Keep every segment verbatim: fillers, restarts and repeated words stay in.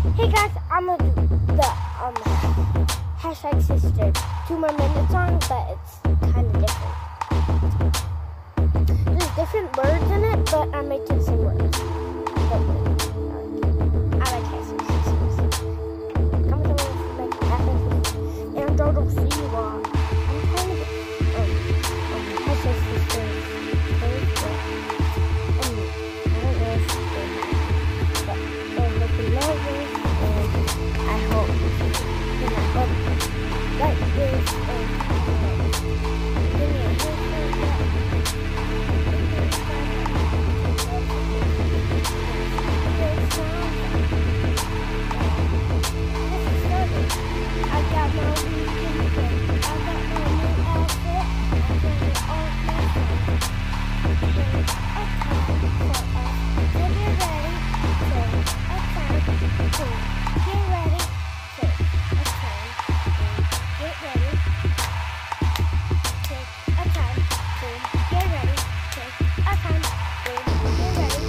Hey guys, I'm gonna do the um hashtag sister two more minutes song, but it's kind of different. There's different words in it, but I make the same words. I like hashtag sisters. I'm gonna make hashtag sisters, and Jojo see you all. I'm trying to get um, um hashtag sisters. Like this, and give me a I got my weekend, I got my new outfit, I'm gonna all my friends. A time for us to get ready, take a time to get ready, take a time. Get ready. Take a time. Boom. Get ready. Take a time. Boom. Get ready.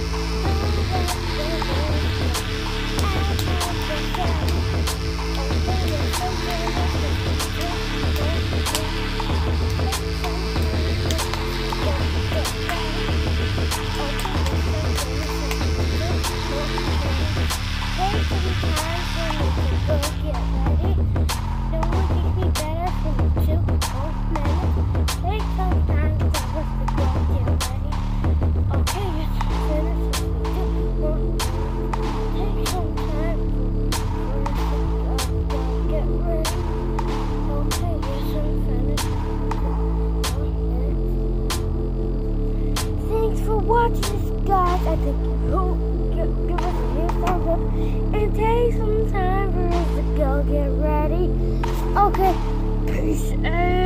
Watch this, guys. I think you give, give us a huge thumbs up and take some time for us to go get ready. Okay, peace out.